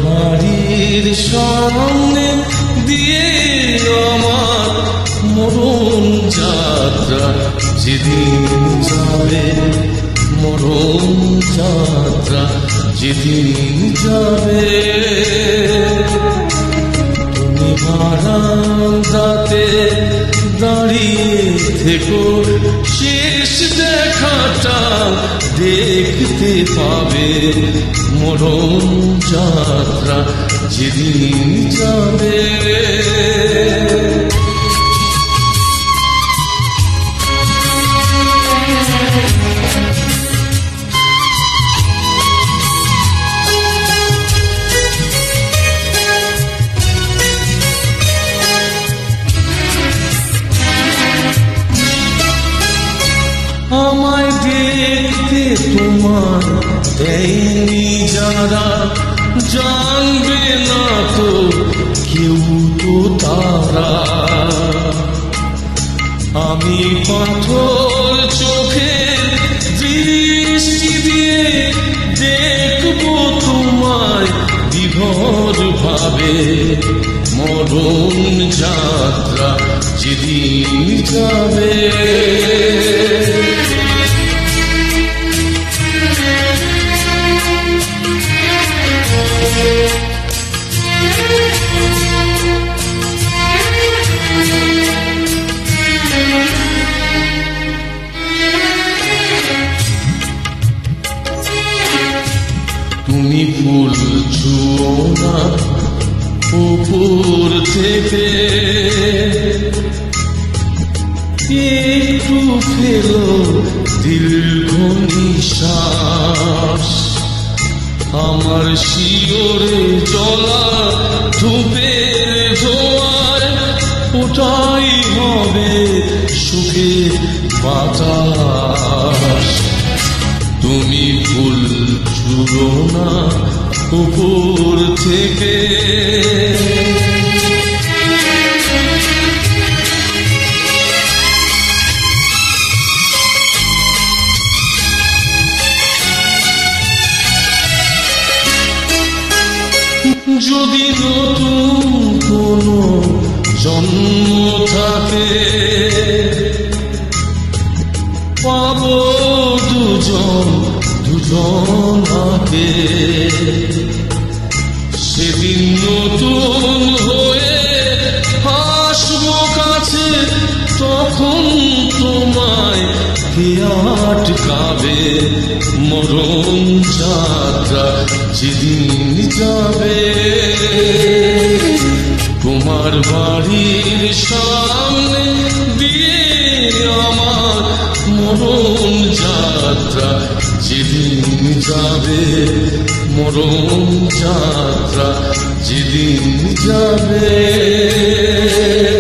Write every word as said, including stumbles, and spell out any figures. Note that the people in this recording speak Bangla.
বাড়ির সামনে দিয়ে আমার মরণ যাত্রা যেদিন যাবে, মরণ যাত্রা যেদিন যাবে, তুমি বারান্দাতে দাঁড়িয়ে থেকো, শেষ দেখাটা দেখতে পাবে, মরণ যাত্রা যেদিন যাবে। আমায় দেখতে তোমার দেয়নি যারা, জানবে না তো কেউ তো তারা। আমি পাথর চোখে দৃষ্টি দিয়ে দেখবো তোমায় বিভোর ভাবে, মরণ যাত্রা যেদিন যাবে। তুমি ফুল ছুঁয়ো না উপর থেকে, একটু ফেলো দীর্ঘ নিঃশ্বাস, আমার শিওরে জ্বলা ধূপের ধোঁয়ায় ওটাই হবে সুখের বাতাস। তুমি ফুল ছুঁয়ো না উপর থেকে, যদি নতুন কোনো জন্ম থাকে, পাবো দুজন দুজনাকে, সেদিন নতুন হয়ে আসবো কাছে, তখন তোমায় কে আটকাবে, মরণ যাত্রা যেদিন যাবে। তোমার বাড়ির সামনে দিয়ে আমার মরণ যাত্রা যেদিন যাবে, মরণ যাত্রা যেদিন যাবে।